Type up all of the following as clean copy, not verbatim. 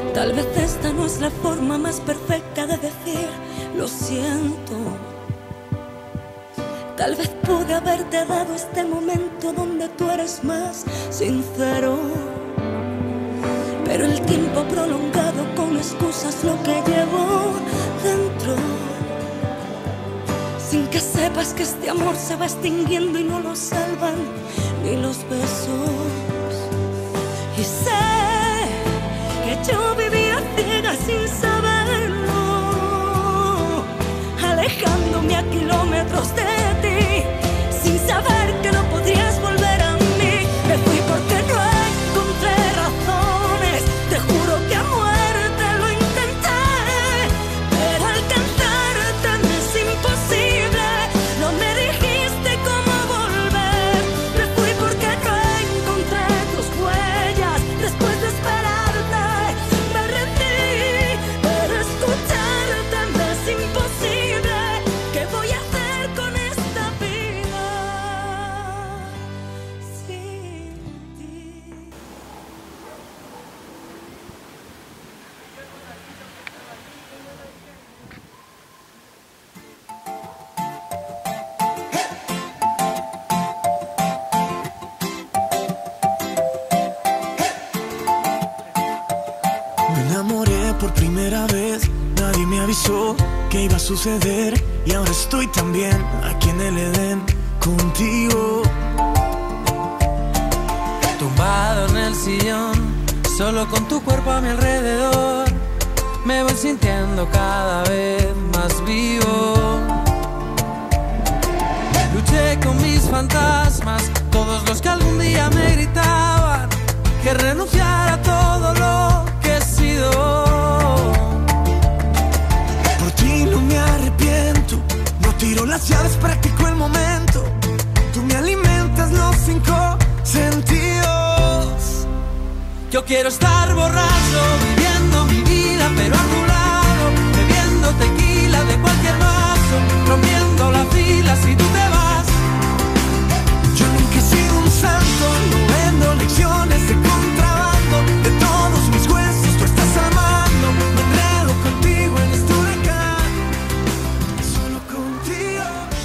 Tal vez esta no es la forma más perfecta de decir lo siento. Tal vez pude haberte dado este momento donde tú eres más sincero, pero el tiempo prolongado con excusas lo que llevo dentro, sin que sepas que este amor se va extinguiendo y no lo salvan ni los besos. Y sé que yo vivía ciega sin saberlo, alejándome a kilómetros de ti, sin saber que no podrías volver a mí. Me fui porque no encontré razones, te juro que a muerte lo intenté, pero alcanzarte me es imposible. No me dijiste cómo volver. Me fui porque no encontré tus huellas. Después de esperarte me rendí, pero escucharte me es imposible. ¿Qué voy a hacer con esta vida sin ti? Me enamoré por primera vez, nadie me avisó que iba a suceder, y ahora estoy también aquí en el Edén contigo. Tumbado en el sillón, solo con tu cuerpo a mi alrededor, me voy sintiendo cada vez más vivo. Luché con mis fantasmas, todos los que algún día me gritaban que renunciara a todo lo que he sido. Por ti no me arrepiento, no tiro las llaves, practico el momento. Tú me alimentas los 5 sentidos. Yo quiero estar borracho, viviendo mi vida pero a tu lado, bebiendo tequila de cualquier vaso, rompiendo la fila si tú te vas. Yo nunca he sido un santo, no vendo lecciones de contrabando. De todos mis huesos tú estás amando. Me enredo contigo en este huracán, solo contigo.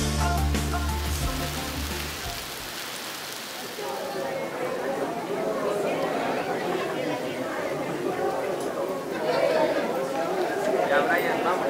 Ya, Brian, vamos.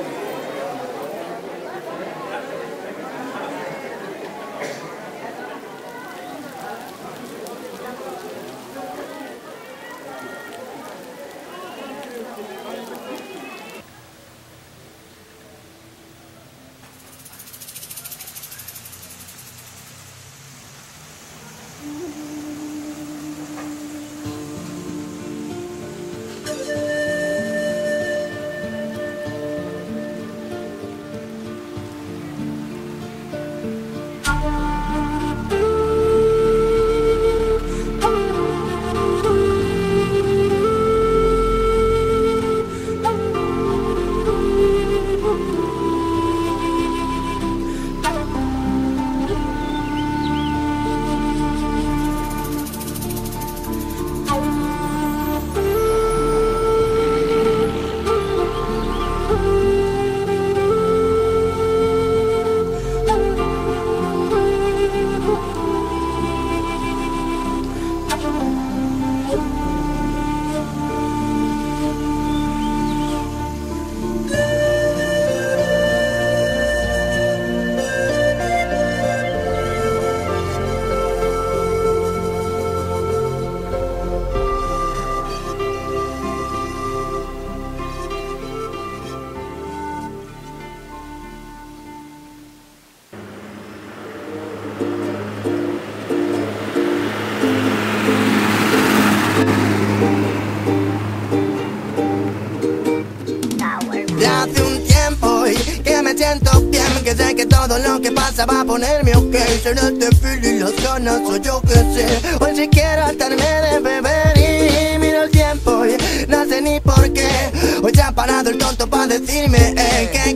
Ya hace un tiempo y que me siento bien, que sé que todo lo que pasa va a ponerme ok. Será el feel y las ganas o yo que sé. Hoy si quiero hartarme de beber y miro el tiempo y no sé ni por qué. Hoy se ha parado el tonto para decirme qué cojones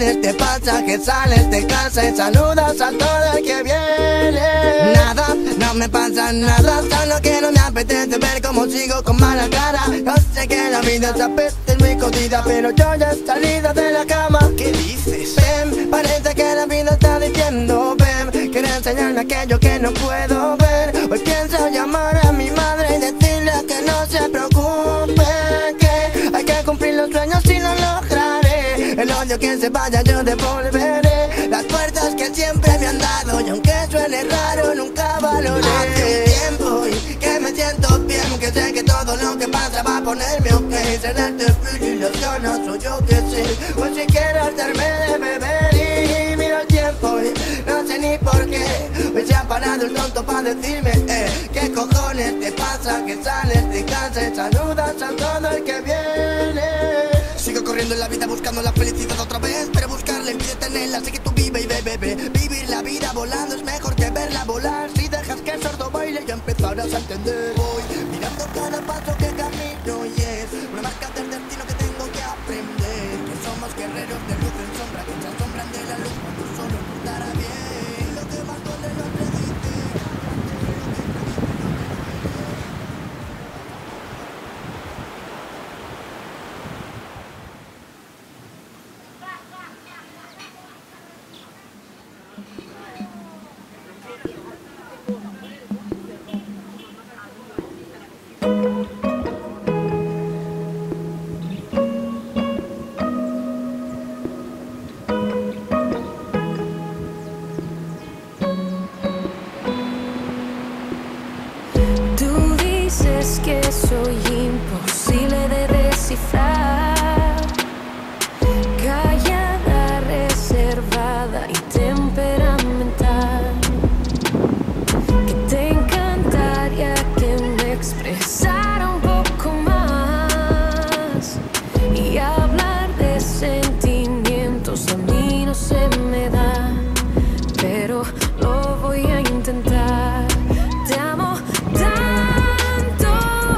cojones te pasa que sales de casa y saludas a todo el que viene? Nada, no me pasa nada, solo que no me apetece ver cómo sigo con mala cara. Yo sé que la vida se apetece, es muy jodida, pero yo ya he salido de la cama. ¿Qué dices? Ven, parece que la vida está diciendo, ven, quiere enseñarme aquello que no puedo ver. Hoy pienso llamar a mi madre y decirle que no se preocupe, que hay que cumplir los sueños y lo lograré. El odio que se vaya yo devolveré las puertas que siempre me han dado, y aunque suene raro nunca valoré. Hace un tiempo y que me siento bien, que sé que todo lo que pasa va a ponerme ok. Será el desfile y los ganas, o yo que sé, o si quiero hacerme de beber. Y miro el tiempo y no sé ni por qué hoy se ha parado el tonto para decirme ¿qué cojones te pasa que sales de casa y saludas a todo el que viene? Sigo corriendo en la vida buscando la felicidad otra vez, pero buscarla impide tenerla, así que tú vive y bebe. Vivir la vida volando es mejor que verla volar. Si dejas que el sordo baile ya empezarás a entender. Voy mirando cada paso que camino y es una marca del destino que tengo que aprender. Que somos guerreros de luz en sombra, que se asombran de la luz cuando solo nos dará bien. Lo que más duele lo acredite. Tú dices que soy imposible de descifrar, callada, reservada y temperamental, que te encantaría que me expresara un poco más y hablar de sentimientos a mí no se me da, pero lo voy a intentar. Te amo tanto,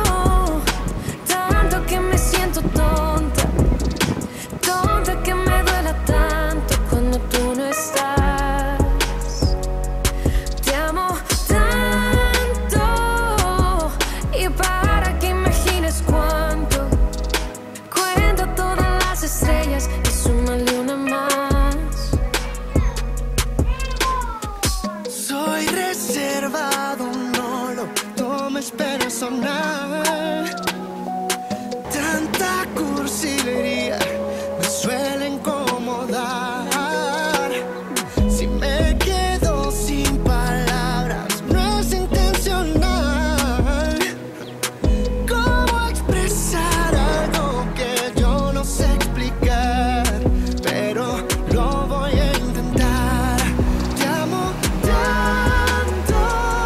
tanto que me siento tonta, tonta que me duela tanto cuando tú no estás. Te amo tanto, y para que imagines cuánto, cuenta todas las estrellas y súmale una más. Soy reservado, no lo tomes personal. Tanta cursilería me suele incomodar. Si me quedo sin palabras, no es intencional. ¿Cómo expresar algo que yo no sé explicar? Pero lo voy a intentar. Te amo tanto,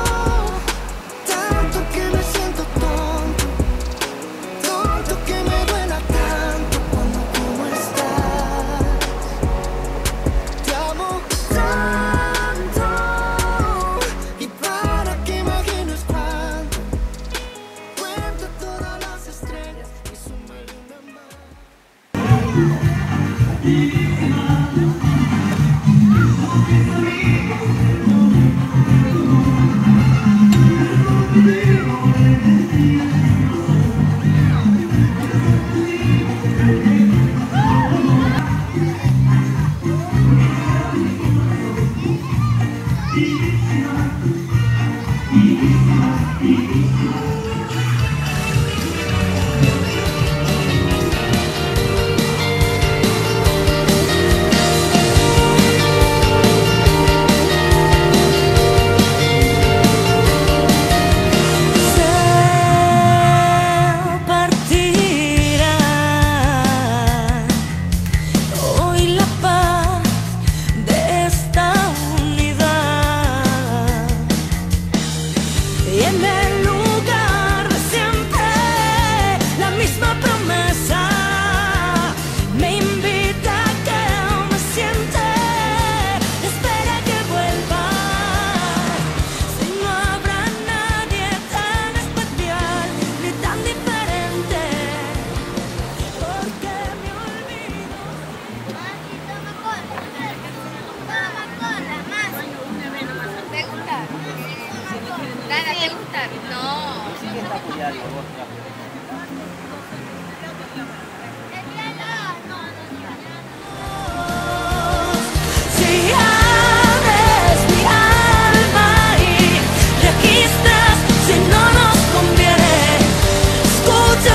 tanto que me siento tonto, tonto que me duela tanto cuando tú no estás. Te amo tanto, y para que imagines cuánto, cuento todas las estrellas y súmale una más.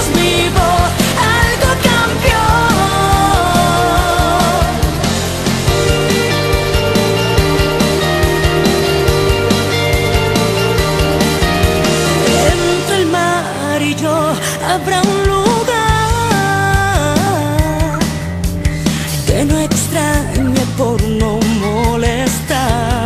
estás vivo, algo cambió. Entre el mar y yo habrá un lugar que no extrañe por no molestar.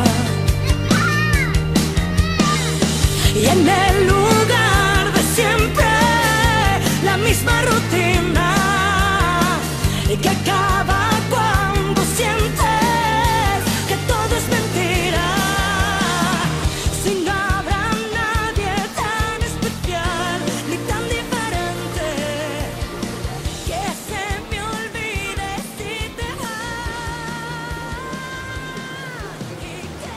Y en el lugar de siempre, la misma rutina que acaba cuando sientes que todo es mentira. Si no habrá nadie tan especial ni tan diferente que se me olvide si te vas. Y que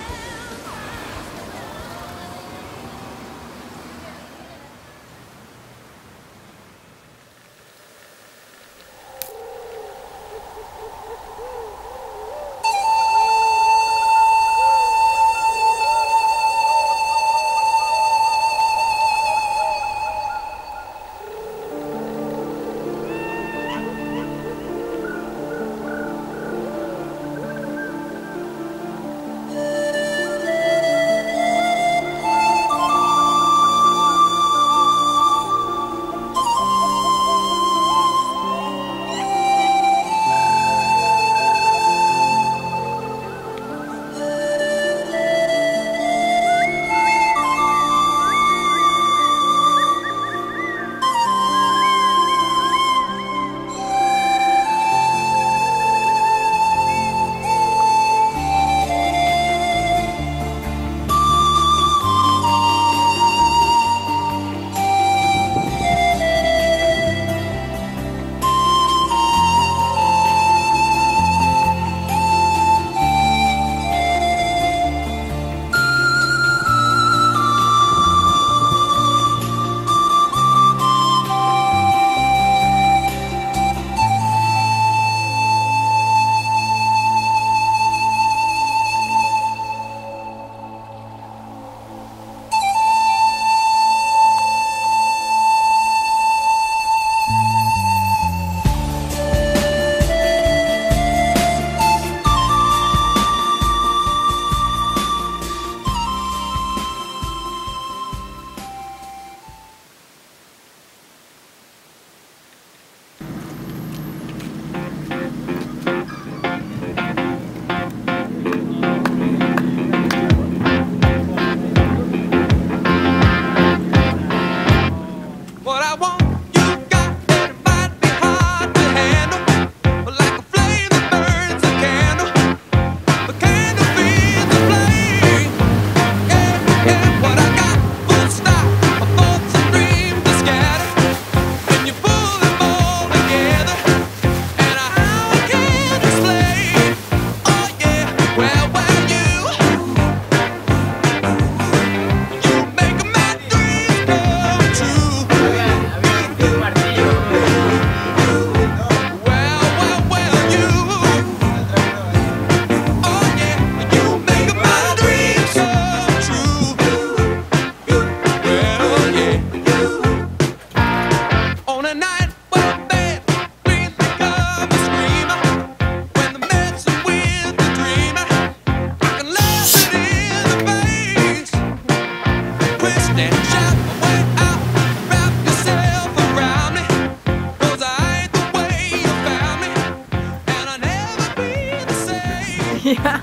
Ja.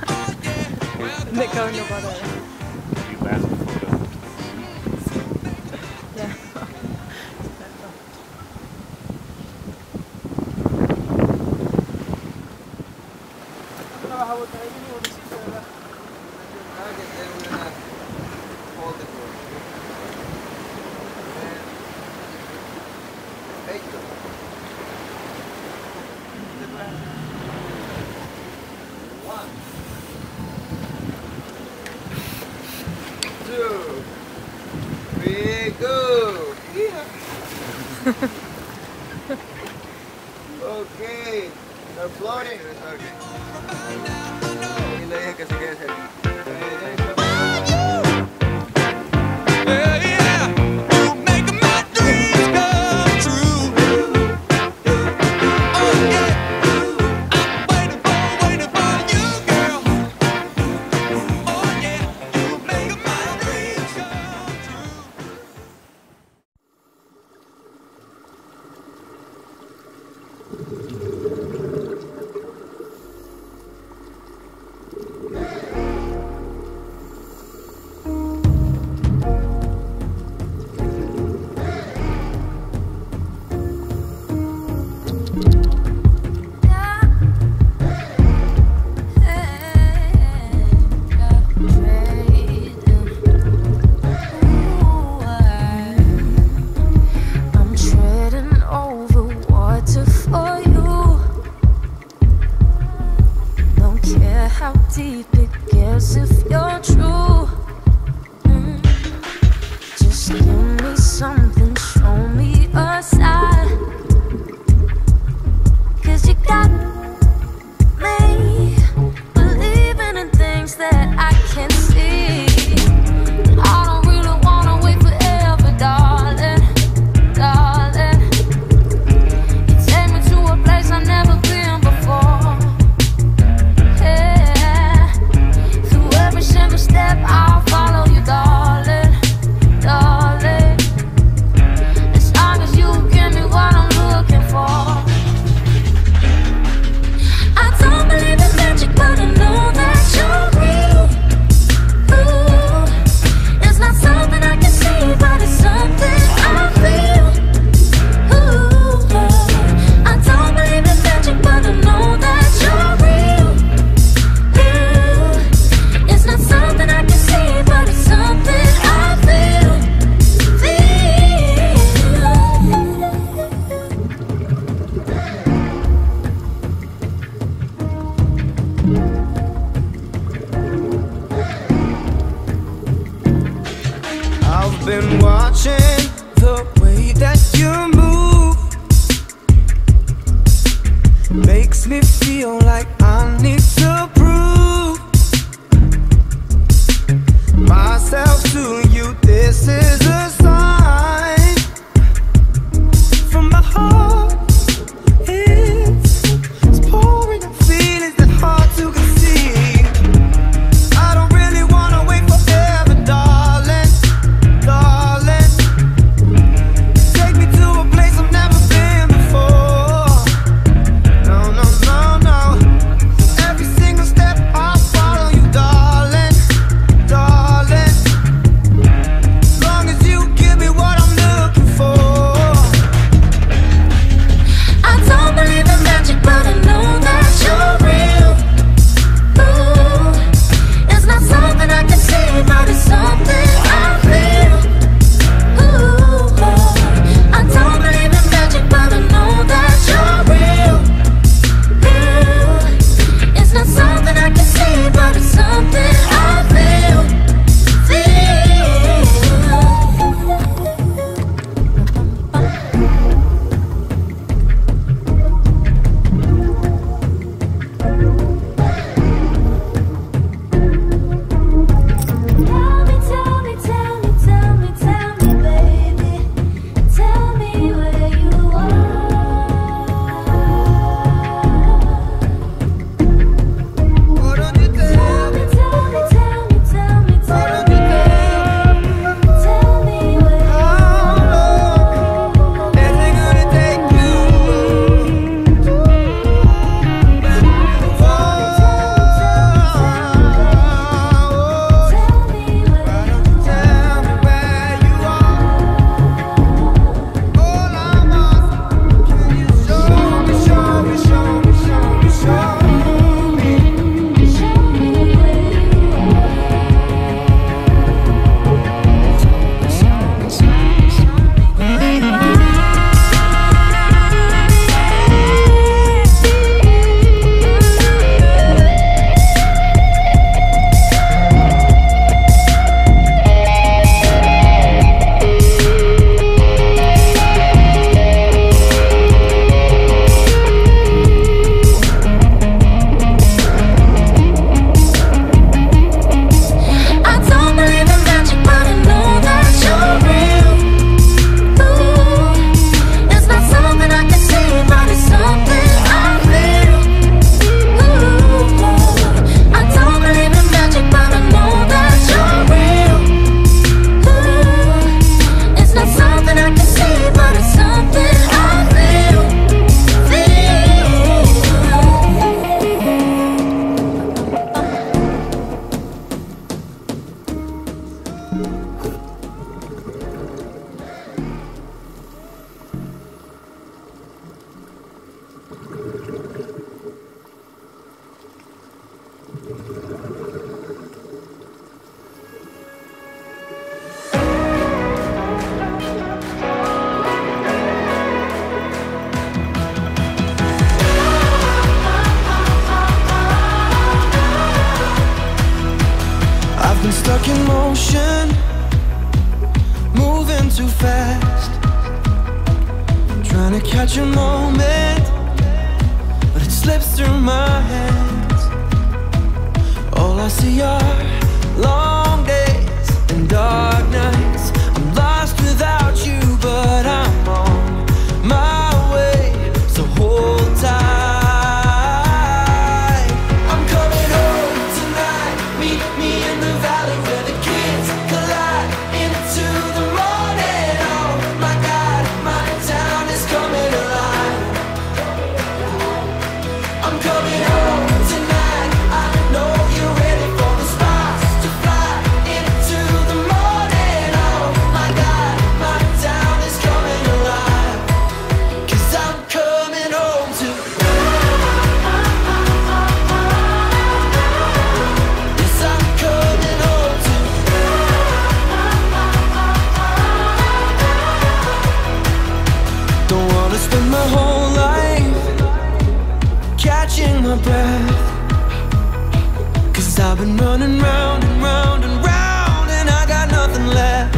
Det kan nog vara det. Ja. Okay, they're floating. Okay. Y le dije que se quede cerca. Yeah, you make my dreams come true. been watching the way that you move. Makes me feel like I need to prove myself to you. This is a sign from my heart. It's pouring out feelings that hard to conceive. I don't really wanna wait forever, darling, darling. Take me to a place I've never been before. No, no, no, no. Every single I've been stuck in motion, moving too fast, trying to catch a moment, but it slips through my hands. All I see are long days and dark nights. I'm lost without you, but I'm on my way, so hold tight. I'm coming home tonight, meet me in the valley where the kids collide into the morning. Oh my God, my town is coming alive. I'm coming home tonight, I know you're ready for the sparks to fly into the morning. Oh my God, my town is coming alive, 'cause I'm coming home to. Yes, I'm coming home to. Don't wanna spend my whole life catching my breath, 'cause I've been running round and round and round, and I got nothing left.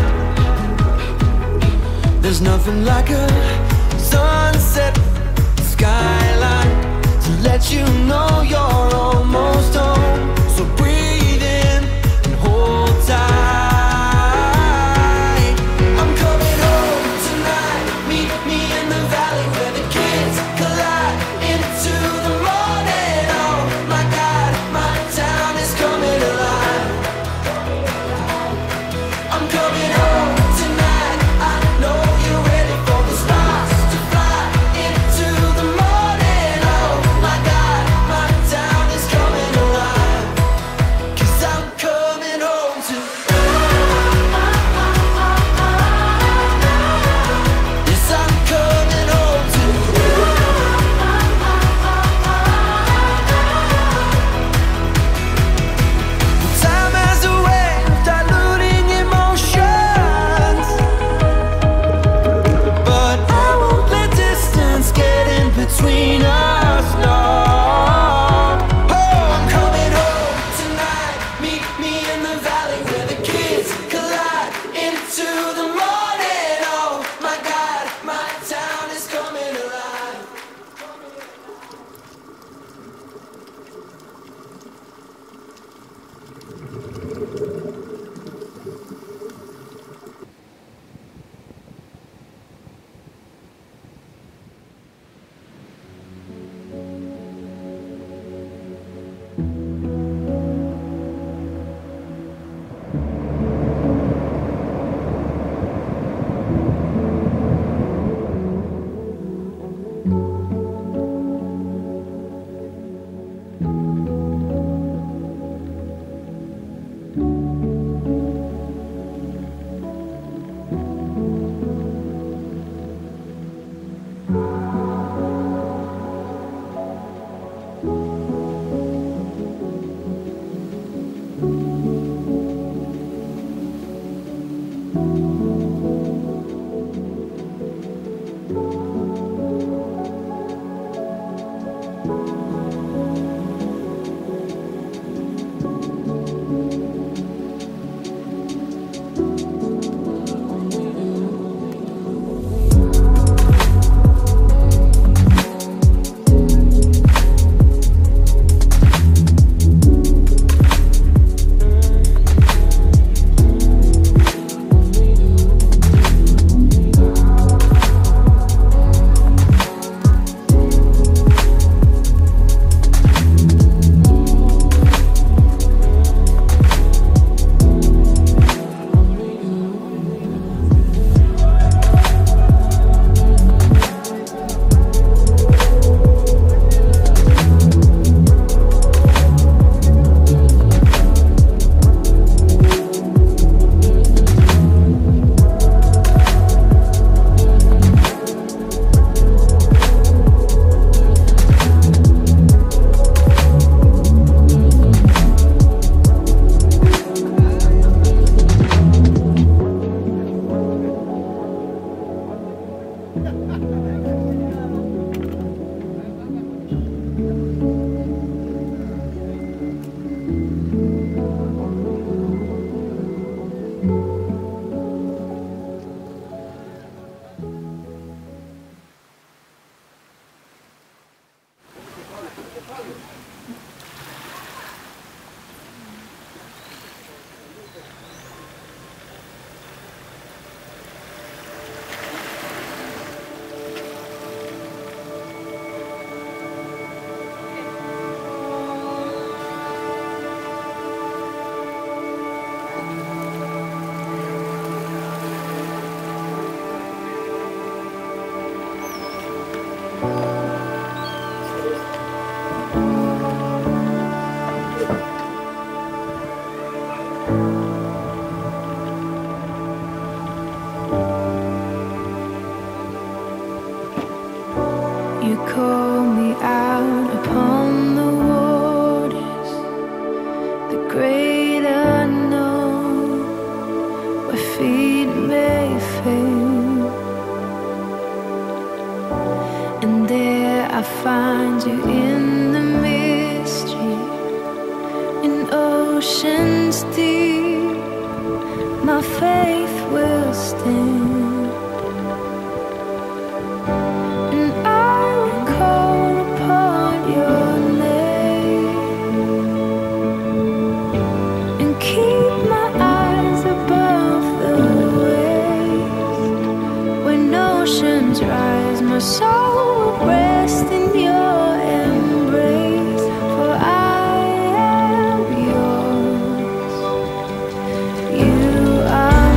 There's nothing like a sunset skyline to let you know you're almost home. So breathe in and hold tight. I'm coming home tonight, meet me in the valley where the kids collide into the morning. Oh my God, my town is coming alive. I'm coming home tonight, I know you're ready for the sparks to fly into the morning. Oh my God, my town is coming alive, 'cause I'm coming home to. Yes, I'm coming home to. Time has a way of diluting emotions, but I won't let distance get in between us, no. Oh, I'm coming home tonight, meet me in the valley where the kids collide into the morning. Oh my God, my town is coming alive. You call me out upon the waters, the great unknown, where feet may fail. And there I find you in the mystery, in oceans deep. My faith will stand. Rise, my soul will rest in your embrace, for I am yours. You are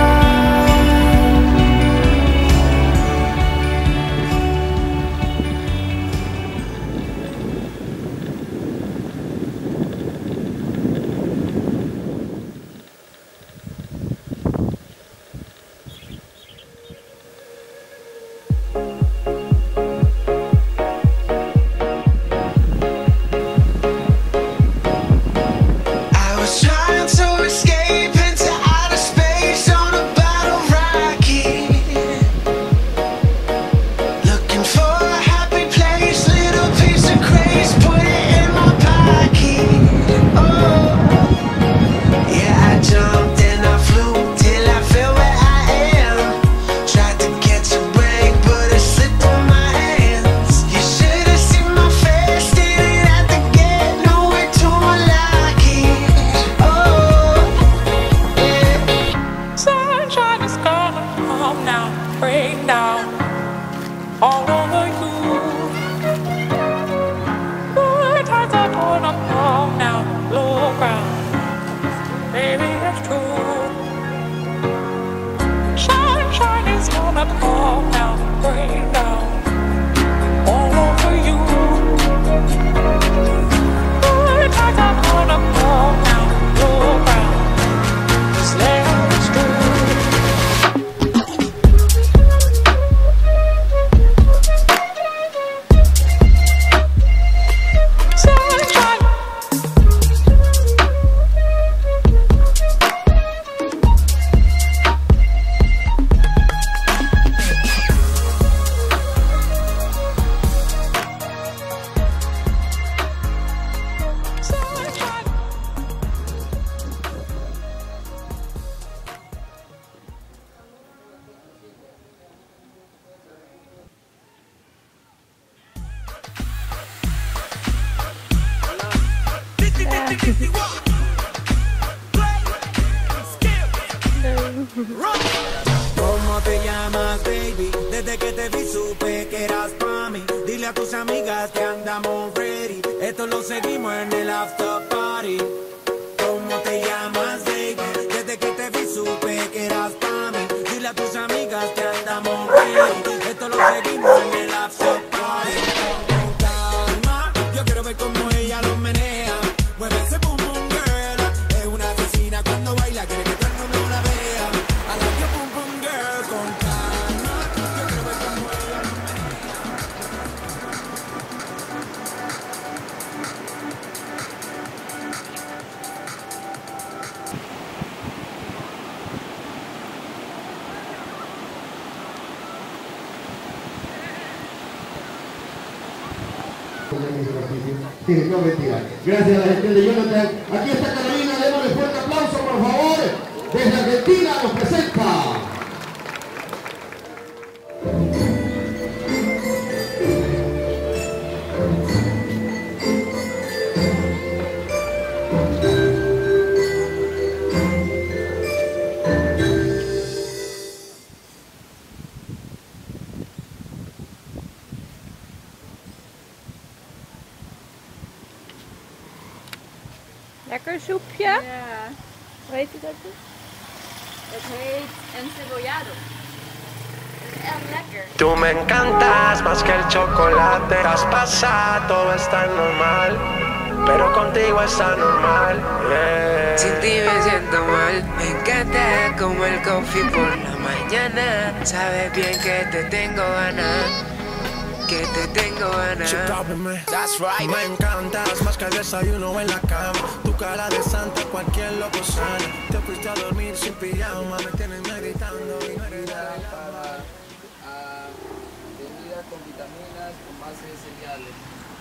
¿Cómo te llamas, baby? Desde que te vi supe que eras pa' mí. Dile a tus amigas que andamos ready. Esto lo seguimos en el after party. ¿Cómo te llamas, baby? Desde que te vi supe que eras pa' mí. Dile a tus amigas que andamos ready. Esto lo seguimos en el after party. Con calma, yo quiero ver cómo ella lo menea. Mueve ese boom boom girl. Es una asesina cuando baila, quiere que todo el mundo la vea. I like your boom boom girl. Con calma, yo quiero ver cómo ella lo Sí, no mentira. Gracias a la gente de Jonathan. Aquí está Carolina, démosle fuerte aplauso, por favor. Desde Argentina nos presenta. Lekker soepje. Ja, Hoe heet het ook? het heet encebollado. Tú me encantas más que el chocolate. Has pasado, todo está normal, pero contigo está normal, yeah. Sin ti me siento mal. Me encanta como el coffee por la mañana. Sabes bien que te tengo ganas, que te tengo ganas. That's right. Me encantas más que el desayuno en la cama. Tu cara de santa, cualquier loco sana. Te fuiste a dormir sin pijama. Me tienes gritando y no eres Bebida con vitaminas con base de cereales.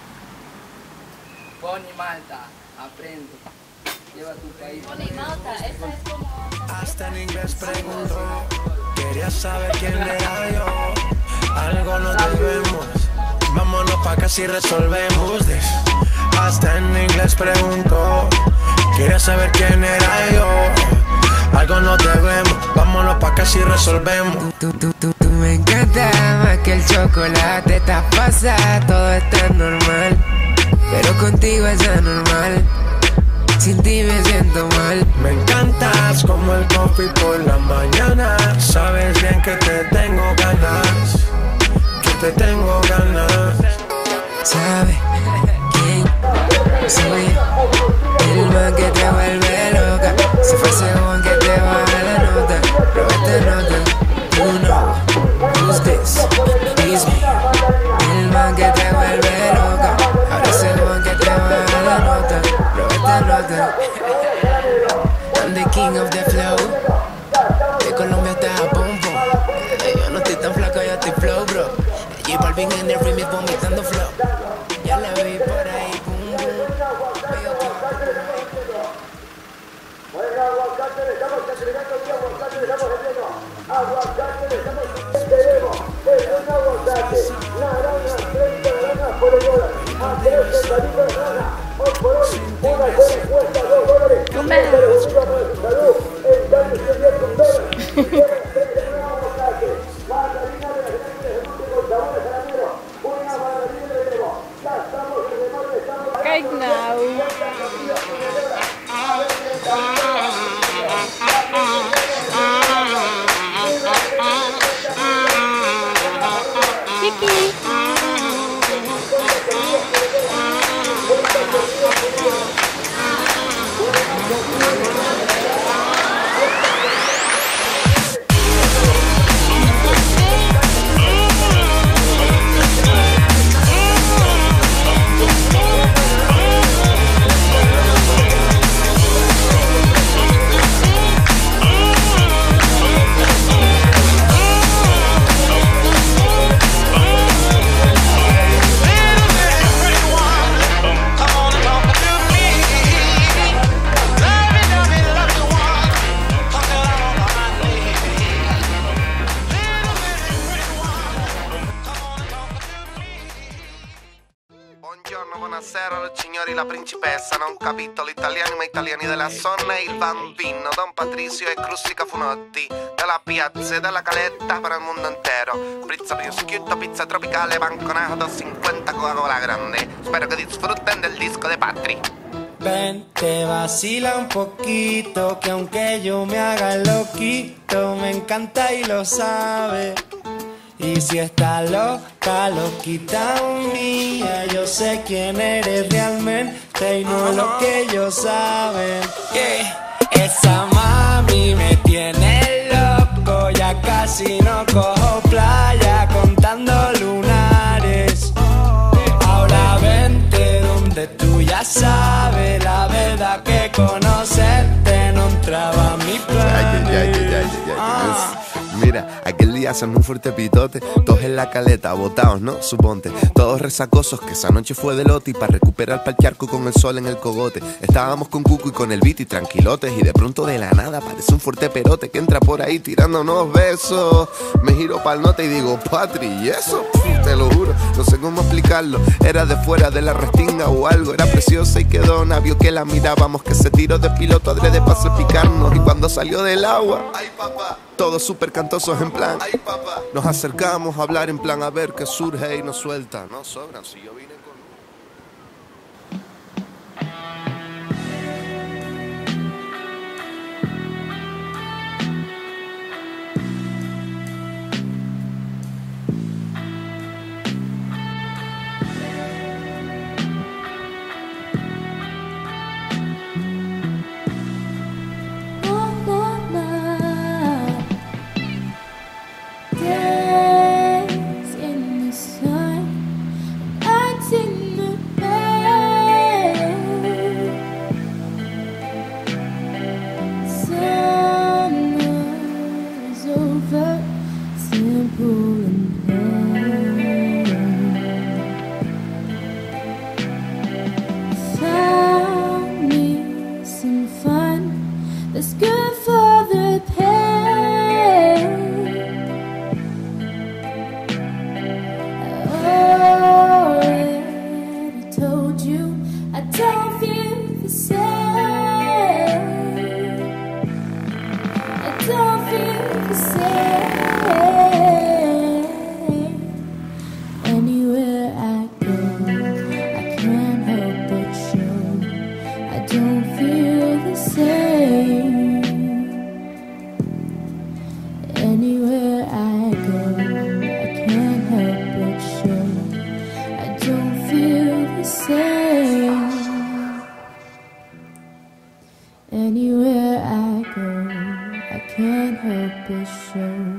Pony Malta, aprendo. Lleva tu país. Pony Malta, esa es como... Hasta en inglés preguntó. Quería saber quién era yo. Algo nos debemos. Vámonos pa' casi resolvemos this. Hasta en inglés preguntó. Quería saber quién era yo. Algo nos debemos. Vámonos pa' casi resolvemos. Tú me encanta más que el chocolate. Estás pasada, todo está normal, pero contigo es anormal. Sin ti me siento mal. Me encantas como el coffee por la mañana. Sabes bien que te tengo ganas, que te tengo ganas. ¿Sabes quién soy? El man que te vuelve loca. Se fue según que te baja la nota. Pero esta nota, you know who's this? It's me. El man que te vuelve loca. Ahora según que te baja la nota. Pero esta nota, I'm the king of the flow. De Colombia hasta Japón, po. Yo no estoy tan flaco, yo estoy flow, bro. J Balvin en el remix vomitando flow. Ya la vi por ahí, boom, boom. Veo que va por ahí. Bueno, aguacate, le estamos entregando aquí aguacate, le estamos vendiendo. Aguacate, le estamos vendiendo. Es un aguacate. Naranja, 30 naranjas por el dólar. A 3 centavos de naranja. Hoy por hoy, una sola cuesta $2. Pero bonito para su salud. El daño se viene con dólares. Aguacate. Mandarina de las grandes de monte con sabores jaraneros. Una mandarina de nuevo. Ya estamos en el mar, estamos. Cake now. Kiki. Buongiorno, buonasera, signori, la principessa. Non capitolo italiani ma italiani della zona. Il bambino Don Patricio e Crustica Funotti. Dalla piazza e dalla caletta para el mundo entero. Pizza prosciutto, pizza tropicale, banconato 50 Coca-Cola grande. Spero che disfruten del disco de Patri. Ven, te vacila un poquito, que aunque yo me haga loquito, me encanta y lo sabe. Y si está loca, loquita mía, yo sé quién eres realmente y no lo que ellos saben. Esa mami me tiene loco, ya casi no cojo playa contando lunares. Ahora vente donde tú ya sabes, la verdad que conocerte no entraba a mi plan. Mira, aquel día hacen un fuerte pitote, todos en la caleta, botados, ¿no? Suponte, todos resacosos, que esa noche fue de lote. Y para recuperar pa'l charco con el sol en el cogote. Estábamos con Cuco y con el Viti tranquilotes. Y de pronto de la nada aparece un fuerte perote que entra por ahí tirando unos besos. Me giro pa'l note y digo, Patri, ¿y eso? Te lo juro, no sé cómo explicarlo. Era de fuera de la restinga o algo. Era preciosa y quedó navio que la mirábamos, que se tiró de piloto adrede para salpicarnos. Y cuando salió del agua, ¡ay, papá! Todos súper cantosos en plan, ¡ay, papá! Nos acercamos a hablar en plan a ver qué surge y nos suelta. No sobran, si yo vine con... go, I can't help but show I don't feel the same. Anywhere I go, I can't help but show I don't feel the same. Anywhere I go, I can't help but show